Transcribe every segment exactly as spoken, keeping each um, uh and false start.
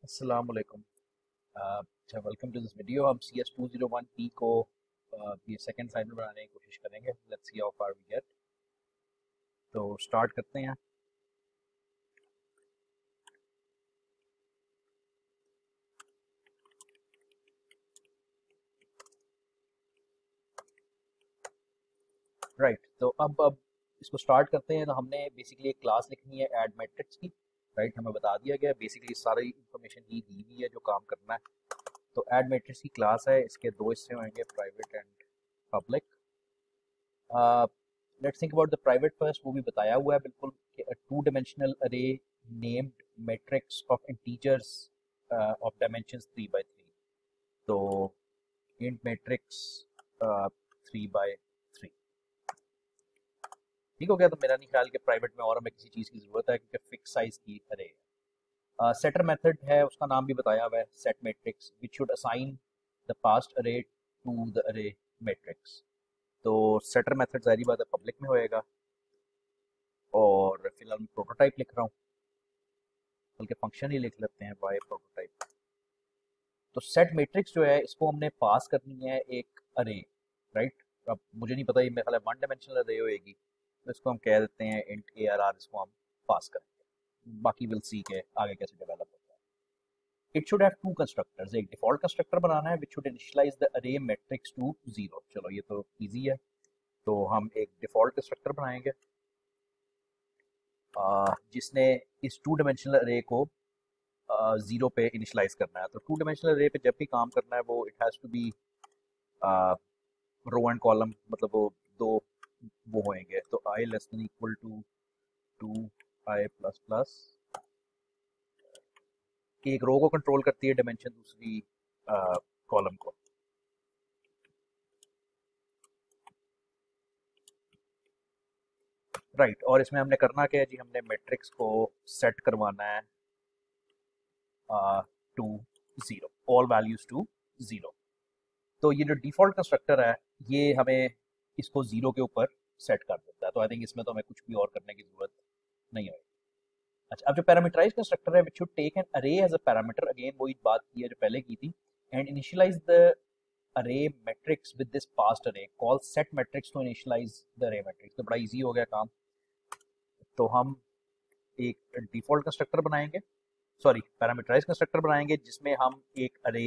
अस्सलाम वालेकुम। अ, अच्छा, वेलकम टू दिस वीडियो। हम C S two zero one P को अ, ये सेकंड असाइनमेंट बनाने की कोशिश करेंगे। Let's see how far we get. तो स्टार्ट करते हैं। राइट right, तो अब अब इसको स्टार्ट करते हैं। तो हमने बेसिकली एक क्लास लिखनी है ऐड मैट्रिक्स की। राइट right, हमें बता दिया गया है बेसिकली सारी इंफॉर्मेशन ही दी हुई है जो काम करना है। तो ऐड मैट्रिक्स की क्लास है, इसके दो हिस्से होंगे, private and public. Let's think about the private first. वो भी बताया हुआ है बिल्कुल कि two dimensional array named matrix of integers of dimensions three by three. तो int matrix three by three. ठीक हो गया। तो मेरा नहीं ख्याल कि प्राइवेट में और हमें किसी चीज़ की ज़रूरत है क्योंकि फिक्स साइज की अरे है। सेटर मेथड है, उसका नाम भी बताया हुआ है, set matrix which should assign the passed array to the array matrix. तो सेटर मेथड जारी बात है पब्लिक में होएगा। और फिलहाल मैं प्रोटोटाइप लिख रहा हूँ, बल्कि फंक्शन ही लिख लेते हैं वाई प्रोटोटाइप। तो सेट मैट्रिक्स जो है इसको हमने पास करनी है एक अरे। राइट। अब मुझे नहीं पता, ये मेरे ख्याल है वन डायमेंशनल अरे होएगी, तो इसको हम कह देते हैं इंट ए आर आर। इसको हम पास करेंगे, बाकी विल सी के आगे कैसे डेवलप होता है। It should have two constructors. एक डिफॉल्ट कंस्ट्रक्टर बनाना है which should initialise the array matrix to zero. चलो ये तो इजी है। तो हम एक डिफॉल्ट कंस्ट्रक्टर बनाएंगे आ, जिसने इस टू डायमेंशनल अरे को जीरो पे इनिशलाइज करना है। तो टू डायमेंशनल अरे पे जब भी काम करना है वो it has to be row and column, मतलब वो दो वो होंगे। तो I less than equal to two I plus plus. एक रो को कंट्रोल करती है डायमेंशन, दूसरी कॉलम को। राइट right, और इसमें हमने करना क्या है जी, हमने मैट्रिक्स को सेट करवाना है to zero, all values to zero. तो ये जो डिफ़ॉल्ट कंस्ट्रक्टर है ये हमें इसको ज़ीरो के ऊपर सेट कर देता है। तो आई थिंक इसमें तो हमें कुछ भी और करने की ज़रूरत नहीं होगी। अच्छा, अब जो पैरामीटराइज कंस्ट्रक्टर है which should take an array as a parameter, again वही बात की है जो पहले की थी, and initialise the array matrix with this passed array, call set matrix to initialise the array matrix. तो बड़ा इजी हो गया काम। तो हम एक डिफ़ॉल्ट कंस्ट्रक्टर बनाएंगे, सॉरी पैरामीटराइज कंस्ट्रक्टर बनाएंगे जिसमें हम एक अरे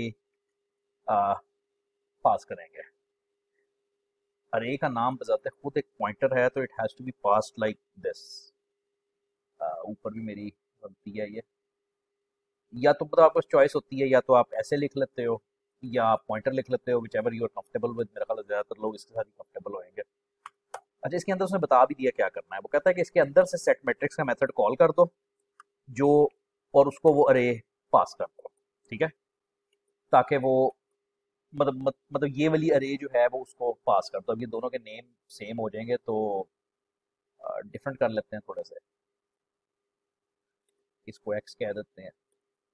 पास करेंगे। अरे का नाम बजाते खुद एक पॉइंटर है, तो it has to be passed like this. ऊपर भी मेरी गलती है ये, या तो मतलब आपको चॉइस होती है, या तो आप ऐसे लिख लेते हो या आप पॉइंटर लिख लेते हो, whichever you are comfortable with. मेरा ख्याल है ज़्यादातर लोग इसके साथ ही कंफर्टेबल होंगे। अच्छा, इसके अंदर उसने बता भी दिया क्या करना है। वो कहता है कि इसके अंदर से सेट मैट्रिक्स का मेथड कॉल कर दो जो, और उसको वो अरे पास कर दो। ठीक है, ताकि वो मतलब मत, मतलब ये वाली अरे जो है वो उसको पास कर दो। अब ये दोनों के नेम सेम हो जाएंगे तो डिफरेंट कर लेते हैं थोड़े से, इसको एक्स कह देते हैं।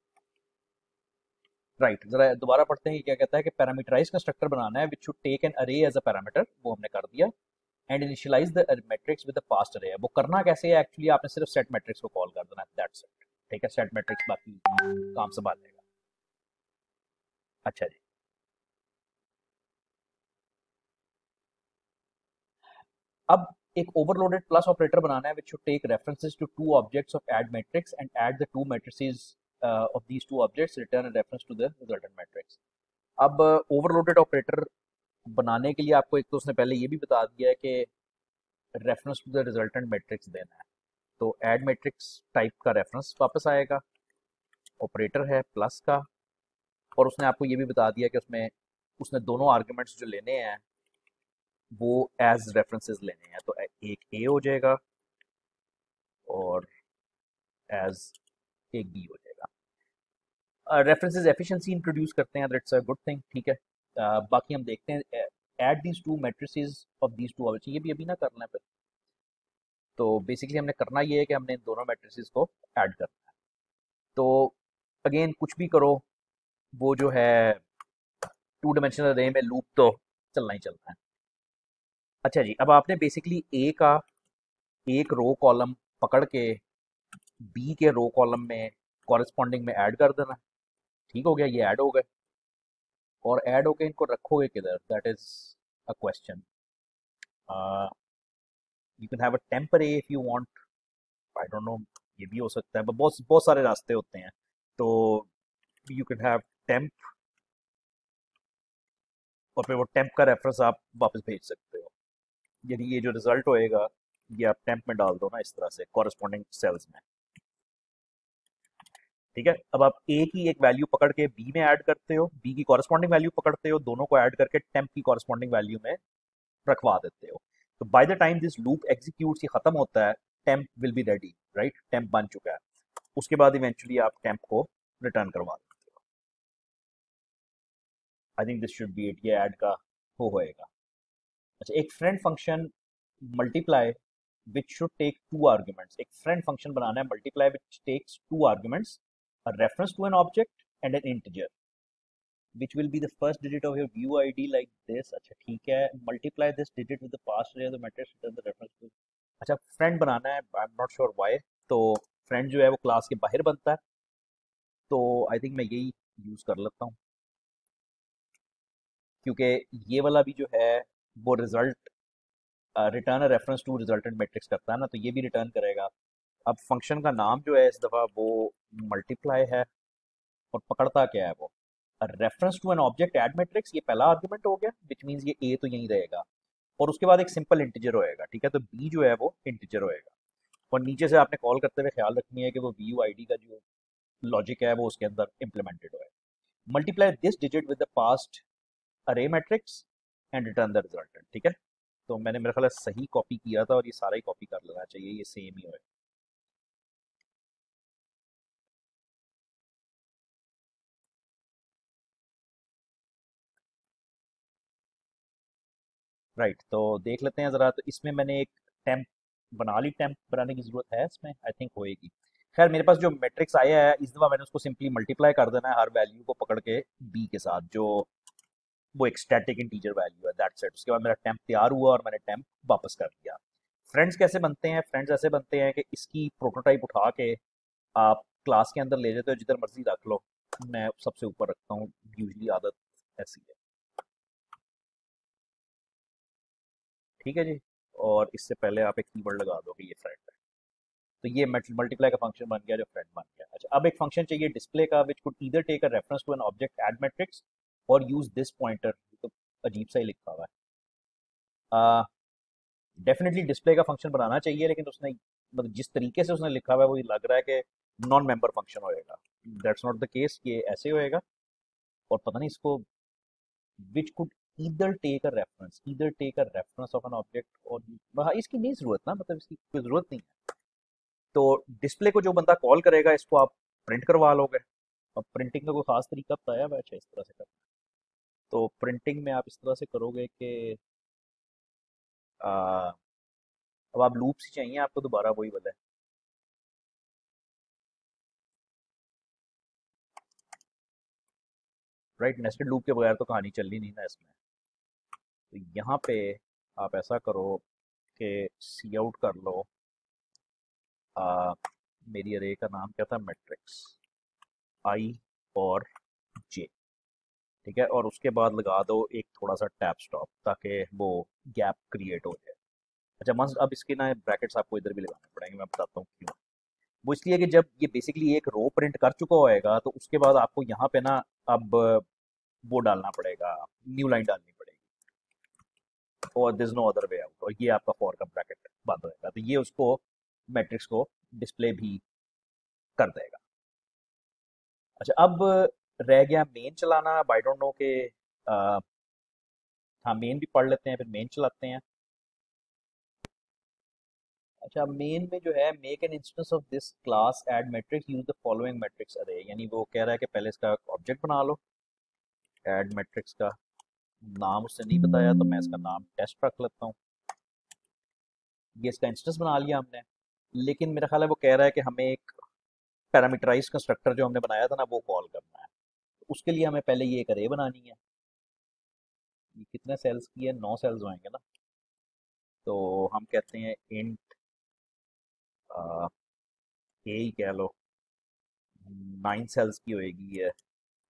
राइट right, जरा दोबारा पढ़ते हैं। क्या कहता है कि पैरामीटराइज कंस्ट्रक्टर बनाना है which should take an array as a parameter, वो हमने कर दिया, and initialise the matrix with the passed array. वो करना कैसे है, एक्चुअली आपने सिर्फ सेट मैट्रिक्स को कॉल कर देना है, दैट्स इट। ठीक है, सेट मैट्रिक्स बाकी काम संभाल लेगा। अच्छा जी, अब एक ओवरलोडेड प्लस ऑपरेटर बनाना है which should take references to two objects of add matrix and add the two matrices of these two objects, return reference to the resultant matrix. अब ओवरलोडेड ऑपरेटर बनाने के लिए आपको एक तो उसने पहले ये भी बता दिया है कि reference to the resultant matrix देना है। तो ऐड मैट्रिक्स टाइप का रेफरेंस वापस आएगा, ऑपरेटर है प्लस का, और उसने आपको ये भी बता दिया कि उसमें उसने दोनों आर्ग्यूमेंट्स जो लेने हैं वो एज रेफरेंसेस लेने हैं। तो एक ए हो जाएगा और एज एक बी हो जाएगा। रेफरेंसेस एफिशिएंसी इंट्रोड्यूस करते हैं, दैट्स अ गुड थिंग। ठीक है, uh, बाकी हम देखते हैं add these two matrices of these two objects, ये भी अभी ना करना है। तो बेसिकली हमने करना ये है कि हमने इन दोनों मैट्रिसेस को ऐड करना है। तो अगेन कुछ भी करो, वो जो है टू डायमेंशनल अरे में लूप तो चलना ही चलना है। अच्छा जी, अब आपने बेसिकली ए का एक रो कॉलम पकड़ के बी के रो कॉलम में कॉरेस्पॉन्डिंग में ऐड कर देना। ठीक हो गया, ये ऐड हो गए। और ऐड होके इनको रखोगे किधर, that is a question. You can have a temporary if you want, I don't know, ये भी हो सकता है, but बहुत बहुत सारे रास्ते होते हैं। तो यू कैन हैव टेम्प, और फिर वो टेम्प का रेफरेंस आप वापस भेज सकते हो। यदि ये जो रिजल्ट होएगा ये आप टेम्प में डाल दो ना, इस तरह से कॉरेस्पॉन्डिंग सेल्स में। ठीक है, अब आप ए की एक वैल्यू पकड़ के बी में ऐड करते हो, बी की कॉरेस्पॉन्डिंग वैल्यू पकड़ते हो, दोनों को ऐड करके टेम्प की कॉरेस्पॉन्डिंग वैल्यू में रखवा देते हो। तो by the time this loop execute ये खत्म होता है, temp will be ready, right, temp बन चुका है। उसके बाद इवेंचुअली आप टेम्प को रिटर्न करवा देते हो। I think this should be it, ये ऐड का हो होएगा। अच्छा, एक friend function multiply which should take two arguments, एक friend function बनाना है multiply which takes two arguments, a reference to an object and an integer which will be the first digit of your view id like this। अच्छा ठीक है, multiply this digit with the past array of the matrix return the reference to। अच्छा, friend बनाना है, I am not sure why. तो friend जो है वो क्लास के बाहर बनता है, तो आई थिंक मैं यही यूज कर लेता हूँ, क्योंकि ये वाला भी जो है वो result return reference to resultant matrix करता है ना, तो ये भी रिटर्न करेगा। अब फंक्शन का नाम जो है इस दफ़ा वो मल्टीप्लाई है, और पकड़ता क्या है वो, reference to an object add matrix, ये पहला आर्गुमेंट हो गया, विच मीन्स ये ए तो यहीं रहेगा, और उसके बाद एक सिंपल इंटीजर होएगा। ठीक है, तो बी जो है वो इंटीजर होएगा, और नीचे से आपने कॉल करते हुए ख्याल रखनी है कि वो वी यू आई डी का जो लॉजिक है वो उसके अंदर इम्प्लीमेंटेड होए। Multiply this digit with the passed array matrix and return the resultant. ठीक है, तो मैंने मेरा ख्याल है सही कॉपी किया था, और ये सारा ही कॉपी कर लेना चाहिए, ये सेम ही होएगा। राइट, तो देख लेते हैं ज़रा। तो इसमें मैंने एक टेम्प बना ली, टेम्प बनाने की ज़रूरत है इसमें, आई थिंक होएगी। खैर, मेरे पास जो मैट्रिक्स आया है इस दफ़ा मैंने उसको सिंपली मल्टीप्लाई कर देना है हर वैल्यू को पकड़ के बी के साथ, जो वो एक स्टैटिक इंटीजर वैल्यू है, दैट्स इट। उसके बाद मेरा टेम्प तैयार हुआ और मैंने टेम्प वापस कर दिया। फ्रेंड्स कैसे बनते हैं, फ्रेंड्स ऐसे बनते हैं कि इसकी प्रोटोटाइप उठा के आप क्लास के अंदर ले जाते हो, जिधर मर्जी रख लो। मैं सबसे ऊपर रखता हूँ, यूजली आदत ऐसी है। ठीक है जी, और इससे पहले आप एक कीवर्ड लगा दो कि ये फ्रेंड है। तो ये मल्टीप्लाई का फंक्शन बन गया जो फ्रेंड बन गया। अच्छा, अब एक फंक्शन चाहिए डिस्प्ले का, which could either take a reference to an object add matrix और यूज दिस पॉइंटर। तो अजीब सा ही लिखा हुआ है। डेफिनेटली डिस्प्ले का फंक्शन बनाना चाहिए, लेकिन उसने मतलब जिस तरीके से उसने लिखा हुआ है वो ये लग रहा है कि नॉन मेंबर फंक्शन होएगा। दैट्स नॉट द केस, ये ऐसे होएगा। और पता नहीं इसको which could either take a reference, either take a reference of an object, और हाँ, इसकी नहीं जरूरत ना, मतलब इसकी कोई जरूरत नहीं है। तो डिस्प्ले को जो बंदा कॉल करेगा इसको आप प्रिंट करवा लोगे। अब प्रिंटिंग का कोई खास तरीका बताया हुआ है, अच्छा इस तरह से करना। तो प्रिंटिंग में आप इस तरह से करोगे कि आ, अब आप लूप ही चाहिए आपको, दोबारा वही वाला है। राइट, नेस्टेड लूप के बगैर तो कहानी चलनी नहीं ना इसमें। तो यहाँ पे आप ऐसा करो कि सी आउट कर लो, आ, मेरी अरे का नाम क्या था, मैट्रिक्स आई और जे। ठीक है, और उसके बाद लगा दो एक थोड़ा सा टैप स्टॉप, ताकि वो गैप क्रिएट हो जाए। अच्छा, मस्त, अब इसके ना ब्रैकेट्स आपको इधर भी लगाने पड़ेंगे, मैं बताता हूँ क्यों। वो इसलिए कि जब ये बेसिकली एक रो प्रिंट कर चुका होएगा, तो उसके बाद आपको यहाँ पे ना अब वो डालना पड़ेगा, न्यू लाइन डालनी पड़ेगी, और this no other way out, और ये आपका फॉर का ब्रैकेट बंद होएगा, तो ये उसको मैट्रिक्स को डिस्प्ले भी कर देगा। अच्छा, अब रह गया मेन चलाना। आई डोंट नो कि अ, हाँ, मेन भी पढ़ लेते हैं फिर मेन चलाते हैं। अच्छा, मेन में जो है make an instance of this class add matrix use the following matrix array, यानी वो कह रहा है कि पहले इसका ऑब्जेक्ट बना लो। एड मैट्रिक्स का नाम उससे नहीं बताया, तो मैं इसका नाम टेस्ट रख लेता हूँ। ये इसका इंस्टेंस बना लिया हमने, लेकिन मेरा ख्याल है वो कह रहा है कि हमें एक पैरामीटराइज कंस्ट्रक्टर जो हमने बनाया था ना वो कॉल करना है। तो उसके लिए हमें पहले ये एक अरे बनानी है। ये कितने सेल्स की है, नौ सेल्स होंगे ना। तो हम कहते हैं इंट ए ही कह लो, नाइन सेल्स की होएगी ये।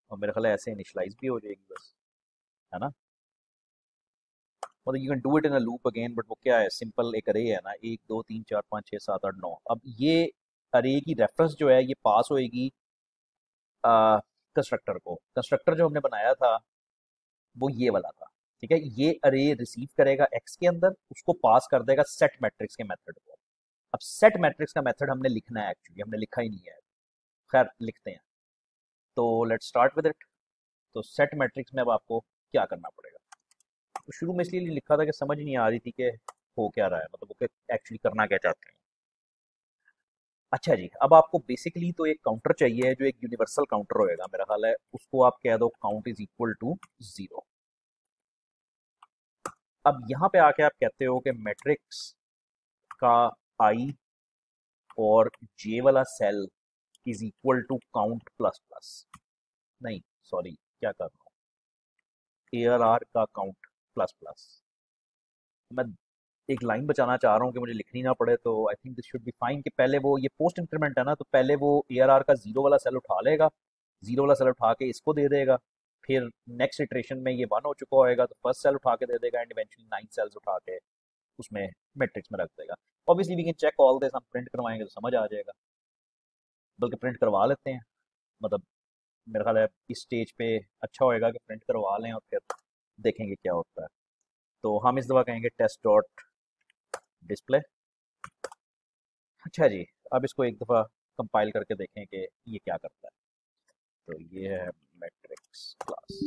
और मेरे ख्याल है ऐसे इनिशलाइज भी हो जाएगी बस, है ना। मतलब you can do it in a loop again, but वो क्या है, सिंपल एक अरे है ना, एक दो तीन चार पाँच छः सात आठ नौ। अब ये अरे की रेफरेंस जो है ये पास होएगी कंस्ट्रक्टर को। कंस्ट्रक्टर जो हमने बनाया था वो ये वाला था, ठीक है। ये अरे रिसीव करेगा एक्स के अंदर, उसको पास कर देगा सेट मैट्रिक्स के मेथड को। अब सेट मैट्रिक्स का मेथड हमने लिखना है, एक्चुअली हमने लिखा ही नहीं है, खैर लिखते हैं। तो लेट्स स्टार्ट विद इट। तो सेट मैट्रिक्स में अब आपको क्या करना पड़ेगा। तो शुरू में इसलिए लिखा था कि समझ नहीं आ रही थी कि हो क्या रहा है, मतलब वो एक्चुअली करना क्या चाहते हैं। अच्छा जी, अब आपको बेसिकली तो एक काउंटर चाहिए जो एक यूनिवर्सल काउंटर होएगा मेरा ख्याल है, उसको आप कह दो count is equal to zero. अब यहाँ पे आके आप कहते हो कि मैट्रिक्स का आई और जे वाला cell is equal to count plus plus, नहीं सॉरी क्या कर रहा हूँ, ए आर आर का काउंट प्लस प्लस। मैं एक लाइन बचाना चाह रहा हूँ कि मुझे लिखनी ना पड़े, तो I think this should be fine कि पहले वो, ये पोस्ट इंक्रीमेंट है ना, तो पहले वो ए आर आर का जीरो वाला सेल उठा लेगा, जीरो वाला सेल उठा के इसको दे देगा, फिर नेक्स्ट इटरेशन में ये वन हो चुका होएगा तो फर्स्ट सेल उठा के दे देगा, एंड इवेंचुअली नाइन सेल्स उठा के उसमें मैट्रिक्स में रख देगा। Obviously we can check all this, हम प्रिंट करवाएंगे तो समझ आ जाएगा, बल्कि प्रिंट करवा लेते हैं। मतलब मेरा ख्याल है इस स्टेज पे अच्छा होएगा कि प्रिंट करवा लें और फिर देखेंगे क्या होता है। तो हम इस दफ़ा कहेंगे टेस्ट डॉट डिस्प्ले। अच्छा जी, अब इसको एक दफ़ा कंपाइल करके देखें कि ये क्या करता है। तो ये है मैट्रिक्स क्लास।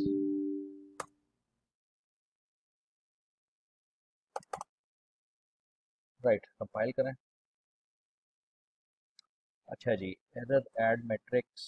राइट, कंपाइल करें। अच्छा जी, error add matrix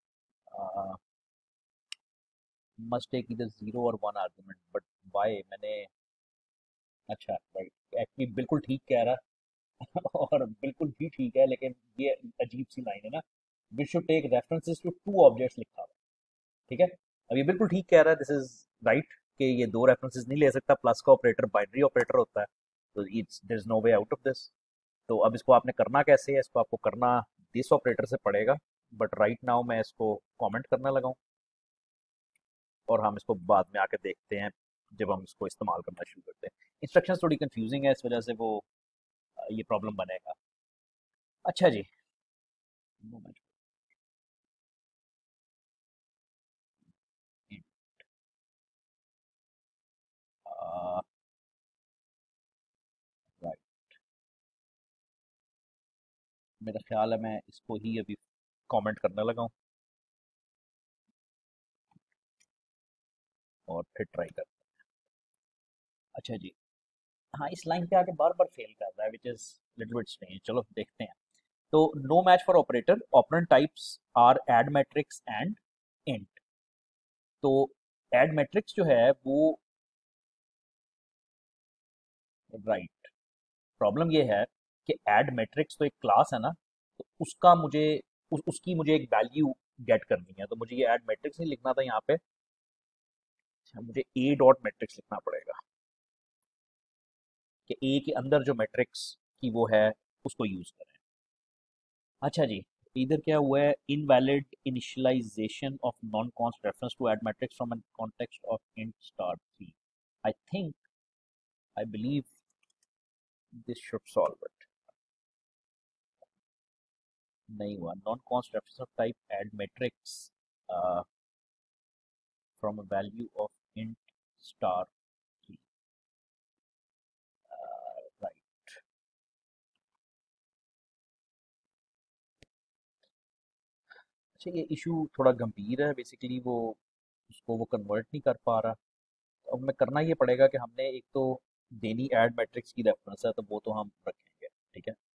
must take either zero और वन आर्गुमेंट, बट वाई मैंने, अच्छा राइट, एक्चुअली बिल्कुल ठीक कह रहा है और बिल्कुल भी ठीक है, लेकिन ये अजीब सी लाइन है ना, we should take references to two objects लिखा हुआ है, ठीक है। अब ये बिल्कुल ठीक कह रहा है, दिस इज राइट, कि ये दो रेफरेंसेस नहीं ले सकता, प्लस का ऑपरेटर बाइनरी ऑपरेटर होता है, तो it's there is no way out of this. तो अब इसको आपने करना कैसे है, इसको आपको करना दिस ऑपरेटर से पड़ेगा, बट राइट नाउ मैं इसको कमेंट करने लगा हूँ, और हम इसको बाद में आके देखते हैं जब हम इसको इस्तेमाल करना शुरू करते हैं। इंस्ट्रक्शंस थोड़ी कंफ्यूजिंग है, इस वजह से वो अ, ये प्रॉब्लम बनेगा। अच्छा जी, राइट, मेरा ख्याल है मैं इसको ही अभी कमेंट करने लगा हूँ और फिर ट्राई कर। अच्छा जी, हाँ इस लाइन पे आके बार बार फेल कर रहा है, which is little bit strange, चलो देखते हैं। तो no match for operator, operand types are add matrix and int. तो एड मैट्रिक्स जो है वो, राइट, प्रॉब्लम ये है कि एड मैट्रिक्स तो एक क्लास है ना, तो उसका मुझे उस, उसकी मुझे एक वैल्यू गेट करनी है, तो मुझे ये एड मैट्रिक्स नहीं लिखना था यहाँ पे, अच्छा, मुझे ए डॉट मैट्रिक्स लिखना पड़ेगा कि ए के अंदर जो मैट्रिक्स की वो है उसको यूज करें। अच्छा जी, इधर क्या हुआ है, invalid initialisation of non const reference to add matrix from an context of int star three. I think, I believe this should solve it. नहीं हुआ, non const reference of type add matrix from a value of int star three, right. अच्छा, ये issue थोड़ा गंभीर है, basically वो उसको वो कन्वर्ट नहीं कर पा रहा। तो अब हमें करना ये पड़ेगा कि हमने एक तो देनी ऐड मैट्रिक्स की रेफरेंस है, तो वो तो हम रखेंगे, ठीक है,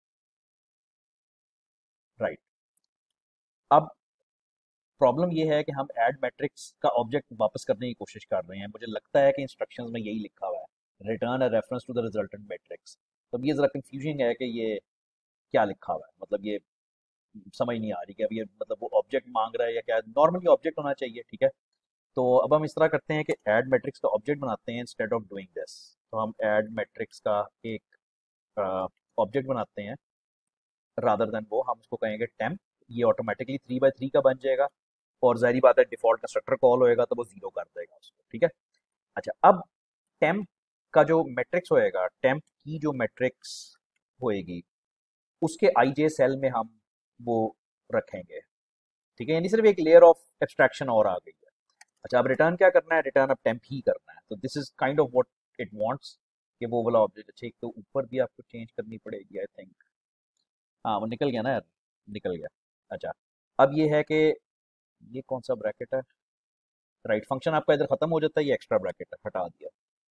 राइट। अब प्रॉब्लम ये है कि हम ऐड मैट्रिक्स का ऑब्जेक्ट वापस करने की कोशिश कर रहे हैं, मुझे लगता है कि इंस्ट्रक्शंस में यही लिखा हुआ है, return a reference to the resultant matrix. तो अब ये ज़रा कंफ्यूजिंग है कि ये क्या लिखा हुआ है, मतलब ये समझ नहीं आ रही कि अब ये मतलब वो ऑब्जेक्ट मांग रहा है या क्या, नॉर्मली ऑब्जेक्ट होना चाहिए, ठीक है। तो अब हम इस तरह करते हैं कि ऐड मैट्रिक्स का ऑब्जेक्ट बनाते हैं इंस्टेड ऑफ डूइंग दिस। तो हम ऐड मैट्रिक्स का एक ऑब्जेक्ट बनाते हैं, रादर देन वो हम उसको कहेंगे टेम्प, ये ऑटोमेटिकली थ्री बाई थ्री का बन जाएगा, और जाहिर बात है डिफॉल्ट कंस्ट्रक्टर कॉल होएगा तो वो जीरो कर देगा उसको, ठीक है। अच्छा, अब टेम्प का जो मैट्रिक्स होएगा, टेम्प की जो मैट्रिक्स होएगी उसके आई जे सेल में हम वो रखेंगे, ठीक है। यानी सिर्फ एक लेयर ऑफ एब्स्ट्रैक्शन और आ गई है। अच्छा, अब रिटर्न क्या करना है, रिटर्न अब टेम्प ही करना है। तो this is kind of what it wants कि वो वाला ऑब्जेक्ट। अच्छा, एक तो ऊपर भी आपको चेंज करनी पड़ेगी आई थिंक। हाँ, वो निकल गया ना यार, निकल गया। अच्छा, अब ये है कि ये कौन सा ब्रैकेट है, राइट, फंक्शन आपका इधर खत्म हो जाता है, ये एक्स्ट्रा ब्रैकेट है, हटा दिया।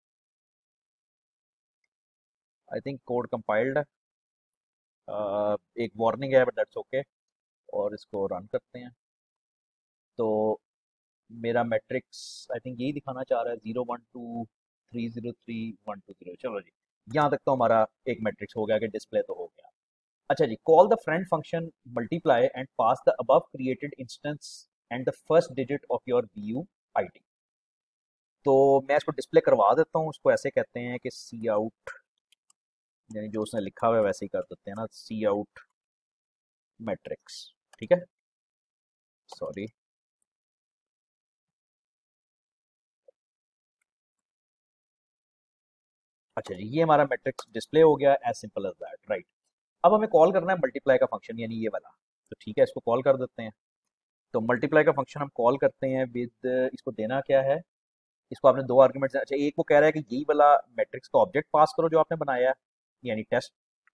आई थिंक कोड कंपाइल्ड है। अ, एक वार्निंग है बट दैट्स ओके, और इसको रन करते हैं। तो मेरा मैट्रिक्स आई थिंक यही दिखाना चाह रहा है, zero one two three zero three one two zero. चलो जी, यहाँ तक तो हमारा एक मैट्रिक्स हो गया कि डिस्प्ले तो हो गया। अच्छा जी, call the friend function multiply and pass the above created instance and the first digit of your V U I D. तो मैं इसको डिस्प्ले करवा देता हूँ, उसको ऐसे कहते हैं कि सी आउट, यानी जो उसने लिखा हुआ है वैसे ही कर देते हैं ना, सी आउट मैट्रिक्स, ठीक है। सॉरी, अच्छा जी, ये हमारा मैट्रिक्स डिस्प्ले हो गया, as simple as that, right. अब हमें कॉल करना है मल्टीप्लाई का फंक्शन, यानी ये वाला। तो ठीक है, इसको कॉल कर देते हैं। तो मल्टीप्लाई का फंक्शन हम कॉल करते हैं विद, इसको देना क्या है, इसको आपने दो आर्गुमेंट्स। अच्छा, एक वो कह रहा है कि यही वाला मैट्रिक्स का ऑब्जेक्ट पास करो जो आपने बनाया है, यानी टेस्ट,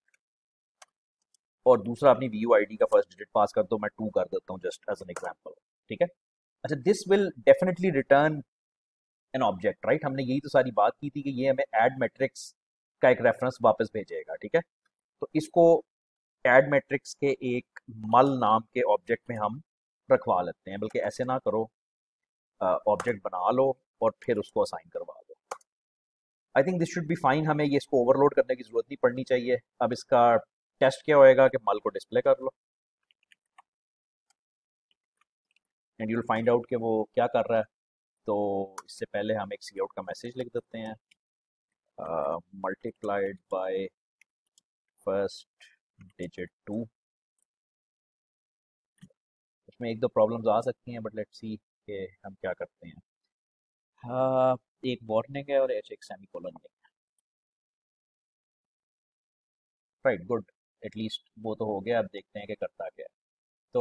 और दूसरा अपनी वी यू आई डी का फर्स्ट डिजिट पास कर दो। मैं टू कर देता हूँ जस्ट एज एन एग्जाम्पल, ठीक है। अच्छा, this will definitely return an object, right. हमने यही तो सारी बात की थी कि ये हमें एड मैट्रिक्स का एक रेफरेंस वापस भेजेगा, ठीक है। तो इसको एड मैट्रिक्स के एक मल नाम के ऑब्जेक्ट में हम रखवा लेते हैं, बल्कि ऐसे ना करो, ऑब्जेक्ट बना लो और फिर उसको असाइन करवा दो। I think this should be fine, हमें ये इसको ओवरलोड करने की जरूरत नहीं पड़नी चाहिए। अब इसका टेस्ट क्या होएगा कि मल को डिस्प्ले कर लो, and you will find out कि वो क्या कर रहा है। तो इससे पहले हम एक सी आउट का मैसेज लिख देते हैं, multiplied by first digit two. उसमें एक दो प्रॉब्लम्स आ सकती हैं, बट लेट्स सी कि हम क्या करते हैं। हाँ, एक वार्निंग है और एक सेमी कोलन है, राइट, गुड। एटलीस्ट वो तो हो गया, अब देखते हैं कि करता क्या है। तो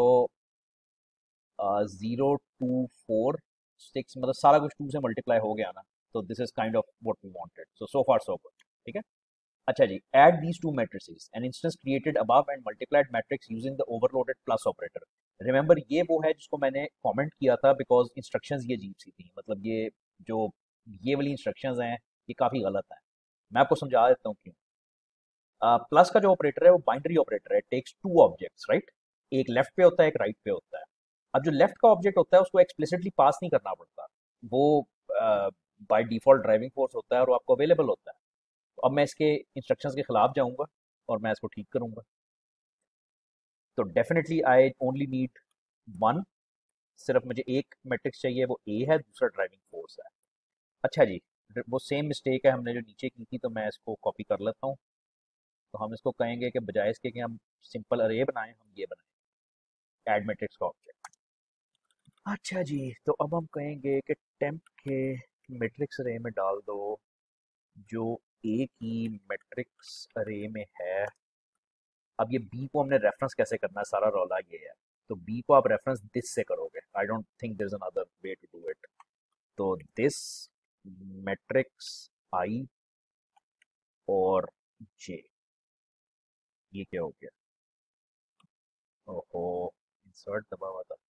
ज़ीरो टू फोर सिक्स, मतलब सारा कुछ टू से मल्टीप्लाई हो गया ना। तो this is kind of what we wanted, so so far so good, ठीक है। अच्छा जी, add these two matrices, an instance created above and multiplied matrix using the overloaded plus operator। Remember, ये वो है जिसको मैंने कमेंट किया था, बिकॉज इंस्ट्रक्शंस ये अजीब सी थी, मतलब ये जो ये वाली इंस्ट्रक्शंस हैं ये काफ़ी गलत हैं। मैं आपको समझा देता हूँ क्यों। प्लस का जो ऑपरेटर है वो बाइनरी ऑपरेटर है, टेक्स टू ऑब्जेक्ट्स, राइट। एक लेफ्ट पे होता है, एक राइट पे होता है। अब जो लेफ्ट का ऑब्जेक्ट होता है उसको एक्सप्लिसिटली पास नहीं करना पड़ता, वो बाय डिफॉल्ट ड्राइविंग फोर्स होता है और वो आपको अवेलेबल होता है। तो अब मैं इसके इंस्ट्रक्शंस के खिलाफ जाऊंगा और मैं इसको ठीक करूंगा। तो definitely I only need one, सिर्फ मुझे एक मैट्रिक्स चाहिए, वो ए है, दूसरा ड्राइविंग फोर्स है। अच्छा जी, वो सेम मिस्टेक है हमने जो नीचे की थी, तो मैं इसको कॉपी कर लेता हूँ। तो हम इसको कहेंगे कि बजाय इसके कि हम सिंपल अरे बनाएं, हम ये बनाएं, एड मैट्रिक्स का ऑब्जेक्ट। अच्छा जी, तो अब हम कहेंगे कि टेम्प के मैट्रिक्स अरे में डाल दो जो ए की मैट्रिक्स अरे में है। अब ये बी को हमने रेफरेंस कैसे करना है, सारा रौला ये है। तो बी को आप रेफरेंस दिस से करोगे, I don't think there is another way to do it. तो दिस मैट्रिक्स आई और जे, ये क्या हो गया, ओहो, इंसर्ट दबा हुआ था,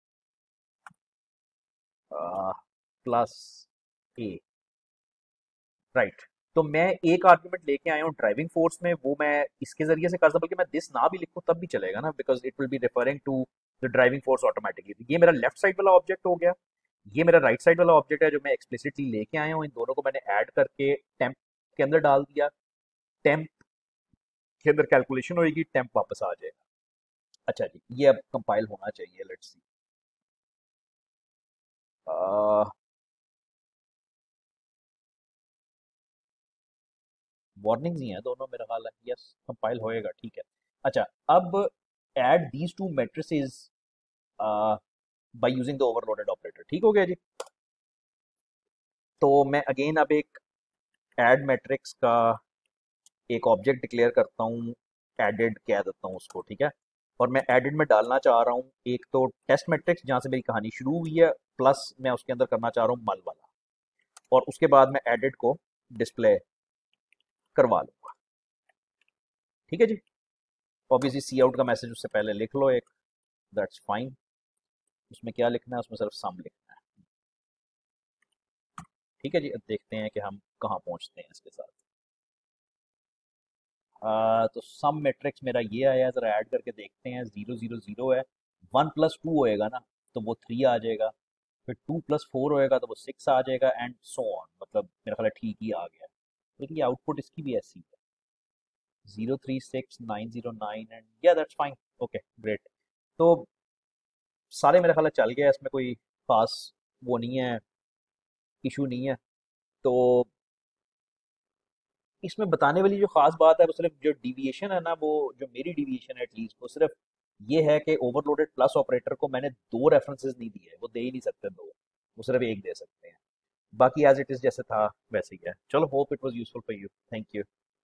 प्लस ए, राइट। तो मैं एक आर्गुमेंट लेके आया हूँ ड्राइविंग फोर्स में, वो मैं इसके जरिए से कर सकता, बल्कि मैं दिस ना भी लिखूँ तब भी चलेगा ना, because it will be referring to the driving force automatically. ये मेरा लेफ्ट साइड वाला ऑब्जेक्ट हो गया, ये मेरा राइट साइड वाला ऑब्जेक्ट है जो मैं एक्सप्लिसिटली लेके आया हूँ। इन दोनों को मैंने ऐड करके टेम्प के अंदर डाल दिया, टेम्प के अंदर कैलकुलेशन होगी, टेम्प वापस आ जाएगा। अच्छा जी, ये अब कंपाइल होना चाहिए, लेट्स सी। वार्निंग्स ही हैं दोनों, मेरा ख्याल है, यस कंपाइल होएगा, ठीक है। अच्छा, अब add these two matrices by using the overloaded operator. ठीक हो गया जी। तो मैं अगेन अब एक एड मैट्रिक्स का एक ऑब्जेक्ट डिक्लेयर करता हूँ, एडेड कह देता हूँ उसको, ठीक है। और मैं एडेड में डालना चाह रहा हूँ एक तो टेस्ट मैट्रिक्स जहाँ से मेरी कहानी शुरू हुई है, प्लस मैं उसके अंदर करना चाह रहा हूँ मल वाला, और उसके बाद मैं एडेड को डिस्प्ले करवा लूँगा। ठीक है जी। ऑब्वियसली सी आउट का मैसेज उससे पहले लिख लो एक, दैट्स फाइन। उसमें क्या लिखना है, उसमें सिर्फ सम लिखना है। ठीक है जी। अब देखते हैं कि हम कहाँ पहुँचते हैं इसके साथ। आ, तो सम मैट्रिक्स मेरा ये आया, ज़रा ऐड करके देखते हैं। ज़ीरो ज़ीरो ज़ीरो है, वन प्लस टू होएगा ना तो वो थ्री आ जाएगा, फिर टू प्लस फोर होएगा तो वो सिक्स आ जाएगा, एंड सो ऑन। मतलब मेरा ख्याल है ठीक ही आ गया। लेकिन ये आउटपुट इसकी भी ऐसी है, zero three six nine zero nine, and या दैट्स फाइन। Okay great. तो सारे मेरा ख्याल है चल गया, इसमें कोई खास वो नहीं है, इशू नहीं है। तो इसमें बताने वाली जो खास बात है वो सिर्फ जो डिविएशन है ना, वो जो मेरी डिविएशन है एटलीस्ट, वो सिर्फ ये है कि ओवरलोडेड प्लस ऑपरेटर को मैंने दो रेफरेंसेस नहीं दिए, वो दे ही नहीं सकते दो, वो सिर्फ एक दे सकते हैं। बाकी एज इट इज जैसे था वैसे ही है। चलो, hope it was useful for you. Thank you.